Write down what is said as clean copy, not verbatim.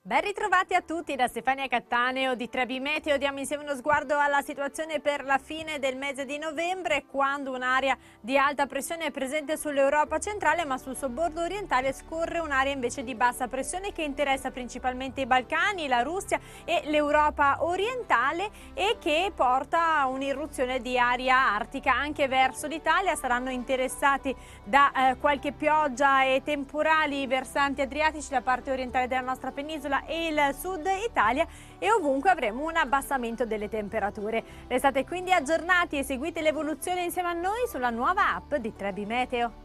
Ben ritrovati a tutti da Stefania Cattaneo di Trebi Meteo. Diamo insieme uno sguardo alla situazione per la fine del mese di novembre, quando un'area di alta pressione è presente sull'Europa centrale, ma sul sobbordo orientale scorre un'area invece di bassa pressione che interessa principalmente i Balcani, la Russia e l'Europa orientale, e che porta a un'irruzione di aria artica anche verso l'Italia. Saranno interessati da qualche pioggia e temporali versanti adriatici da parte orientale della nostra penisola e il sud Italia, e ovunque avremo un abbassamento delle temperature. Restate quindi aggiornati e seguite l'evoluzione insieme a noi sulla nuova app di Trebi Meteo.